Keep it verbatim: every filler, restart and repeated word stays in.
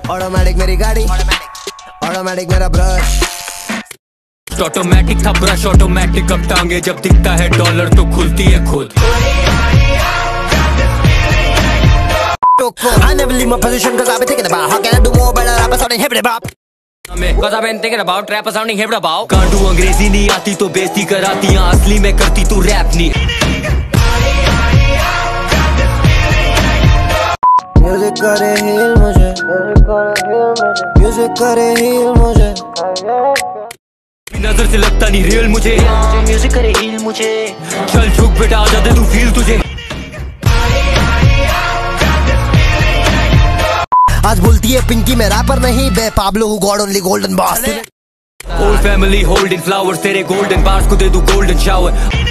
Automatic मेरी गाड़ी, automatic मेरा ब्रश। ऑटोमेटिक था ब्रश ऑटोमेटिक, अब टांगे जब दिखता है डॉलर तो खुलती है खुद। I never leave my position cause I've been thinking about how can I do more better, I'm sounding hip hop Cause I've been thinking about rap sounding hip hop। कांडू अंग्रेजी नहीं आती तो बेइज्जती कराती, असली में करती तू रैप नहीं। म्यूजिक करे हील मुझे, म्यूजिक करे हील मुझे, नजर से लगता नहीं रियल मुझे, म्यूजिक करे हील मुझे। चल झुक बेटा आजा दे तू फील तुझे। आज बोलती है पिंकी मैं रैपर नहीं, बे पाब्लो हूँ god only golden boss. Old family holding flowers, तेरे golden bars को दे दूँ golden shower।